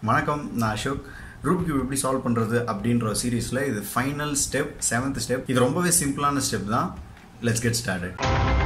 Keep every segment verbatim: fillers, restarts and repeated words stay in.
வணக்கம், நான் Ashok. Rubik cube எப்படி சால்வ் பண்ணுறது அப்படின்ற ஒரு சீரீஸில் இது ஃபைனல் ஸ்டெப், செவன்த் ஸ்டெப். இது ரொம்பவே சிம்பிளான ஸ்டெப் தான். Let's get started.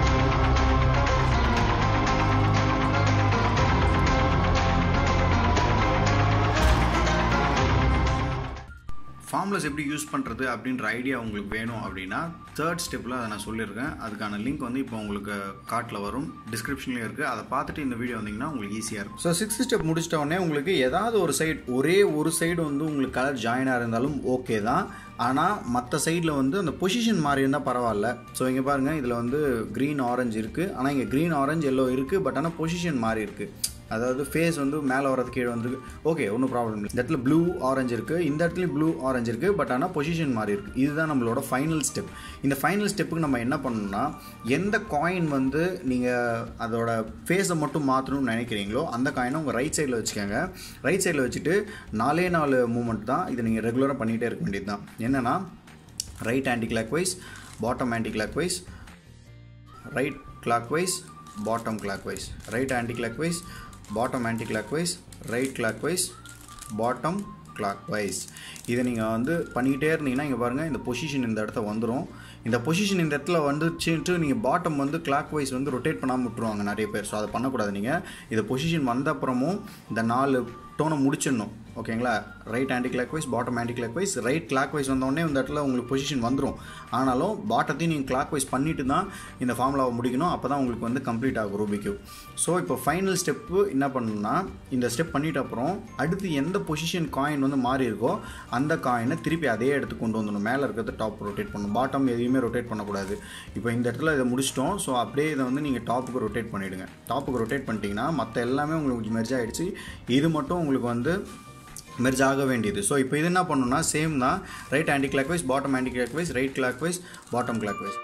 ஃபார்முலாஸ் எப்படி யூஸ் பண்ணுறது அப்படின்ற ஐடியா உங்களுக்கு வேணும் அப்படின்னா தேர்ட் ஸ்டெப்பில் அதை நான் சொல்லியிருக்கேன். அதுக்கான லிங்க் வந்து இப்போ உங்களுக்கு கார்ட்டில் வரும், டிஸ்கிரிப்ஷன்லேயும் இருக்குது. அதை பார்த்துட்டு இந்த வீடியோ வந்தீங்கன்னா உங்களுக்கு ஈஸியாக இருக்கும். ஸோ சிக்ஸ்த் ஸ்டெப் முடிச்சிட்ட உடனே உங்களுக்கு ஏதாவது ஒரு சைடு, ஒரே ஒரு சைடு வந்து உங்களுக்கு கலர் ஜாயினாக இருந்தாலும் ஓகே தான். ஆனால் மற்ற சைடில் வந்து அந்த பொசிஷன் மாறி இருந்தால் பரவாயில்ல. ஸோ இங்கே பாருங்கள், இதில் வந்து க்ரீன் ஆரஞ்சு இருக்குது, ஆனால் இங்கே க்ரீன் ஆரஞ்சு எல்லோ இருக்குது. பட் ஆனால் பொசிஷன் மாறி இருக்குது. அதாவது ஃபேஸ் வந்து மேலே வரது கீழே வந்துருக்கு. ஓகே, ஒன்றும் ப்ராப்ளம் இல்லை. இந்த இடத்துல ப்ளூ ஆரஞ்சு இருக்குது, இந்த இடத்துலையும் ப்ளூ ஆரஞ்சு இருக்குது. பட் ஆனால் பொசிஷன் மாறி இருக்குது. இதுதான் நம்மளோட ஃபைனல் ஸ்டெப். இந்த ஃபைனல் ஸ்டெப்புக்கு நம்ம என்ன பண்ணணும்னா, எந்த காயின் வந்து நீங்கள் அதோட ஃபேஸை மட்டும் மாற்றணும்னு நினைக்கிறீங்களோ அந்த காயினை உங்கள் ரைட் சைடில் வச்சுக்கோங்க. ரைட் சைடில் வச்சுட்டு நாலே நாலு மூமெண்ட் தான். இதை நீங்கள் ரெகுலராக பண்ணிகிட்டே இருக்க வேண்டியது தான். என்னென்னா, right anti clock wise, bottom anti clock wise, right clock wise, bottom clock wise, right anti clock wise, bottom anti clock wise, right clock wise, bottom clockwise. இதை நீங்கள் வந்து பண்ணிக்கிட்டே இருந்தீங்கன்னா இங்கே பாருங்கள், இந்த பொசிஷன் இந்த இடத்த வந்துடும். இந்த பொசிஷன் இந்த இடத்துல வந்துச்சுன்ட்டு நீங்கள் பாட்டம் வந்து கிளாக் வைஸ் வந்து ரொட்டேட் பண்ணாமல் விட்டுருவாங்க நிறைய பேர். ஸோ அதை பண்ணக்கூடாது. நீங்கள் இந்த பொசிஷன் வந்த அப்புறமும் இந்த நாலு டோனை முடிச்சிடணும். ஓகேங்களா? Right anti clock wise, bottom anti clock wise, right clockwise வந்தோடனே இந்த இடத்துல உங்களுக்கு பொசிஷன் வந்துடும். ஆனாலும் பாட்டத்தையும் நீங்கள் கிளாக் வைஸ் பண்ணிட்டு தான் இந்த ஃபார்முலாவை முடிக்கணும். அப்போ தான் உங்களுக்கு வந்து கம்ப்ளீட் ஆகும் ரூபிக் கியூப். ஸோ இப்போ ஃபைனல் ஸ்டெப்பு என்ன பண்ணணும்னா, இந்த ஸ்டெப் பண்ணிட்ட அப்புறம் அடுத்து எந்த பொசிஷன் காயின் வந்து மாறி இருக்கோ அந்த காயினை திருப்பி அதே இடத்துக்கு கொண்டு வந்துடணும். மேலே இருக்கிறது டாப் ரொட்டேட் பண்ணணும், பாட்டம் எதையுமே ரொட்டேட் பண்ணக்கூடாது. இப்போ இந்த இடத்துல இதை முடிச்சிட்டோம். ஸோ அப்படியே இதை வந்து நீங்கள் டாப்புக்கு ரொட்டேட் பண்ணிவிடுங்க. டாப்புக்கு ரொட்டேட் பண்ணிட்டீங்கன்னா மற்ற எல்லாமே உங்களுக்கு மெர்ஜ் ஆகிடுச்சு. இது மட்டும் உங்களுக்கு வந்து மெர்ஜ் ஆக வேண்டியது. ஸோ இப்போ இது என்ன பண்ணணும்னா, சேம் தான். Right anti clock wise, bottom anti clock wise, right clock wise, bottom clock wise.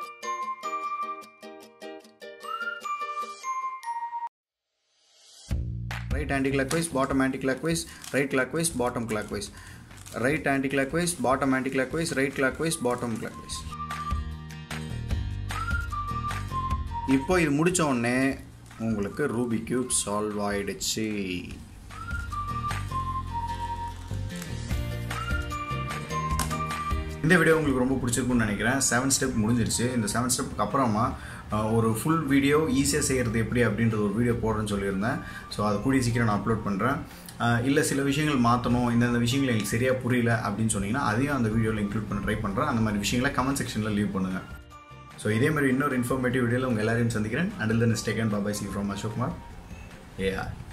Right anti clock wise, bottom anti clock wise, right clock wise, bottom clock wise, right anti clock wise, bottom anti clock wise, right clock wise, bottom clockwise. இப்போ இது முடிச்ச உடனே உங்களுக்கு Rubik cube solve ஆயிடுச்சு. இந்த video உங்களுக்கு ரொம்ப பிடிச்சிருக்குன்னு நினைக்கிறேன். செவன் ஸ்டெப் முடிஞ்சிருச்சு. இந்த செவன் ஸ்டெப்புக்கு அப்புறமா ஒரு ஃபுல் வீடியோ ஈஸியாக செய்கிறது எப்படி அப்படின்றது ஒரு வீடியோ போடுறேன்னு சொல்லியிருந்தேன். ஸோ அது கூடிய சீக்கிரம் நான் அப்லோட் பண்ணுறேன். இல்லை சில விஷயங்கள் மாற்றணும், இந்தந்த விஷயங்கள் எனக்கு சரியாக புரியல அப்படின்னு சொன்னீங்கன்னா அதையும் அந்த வீடியோவில் இன்க்ளூட் பண்ண ட்ரை பண்ணுறேன். அந்த மாதிரி விஷயங்களை கமெண்ட் செக்ஷனில் லீவ் பண்ணுங்கள். ஸோ இதே மாதிரி இன்னொரு இன்ஃபர்மேட்டிவ் வீடியோவில் உங்கள் எல்லாரையும் சந்திக்கிறேன். Until then stay and bye bye. See from Ashok Kumar. AR.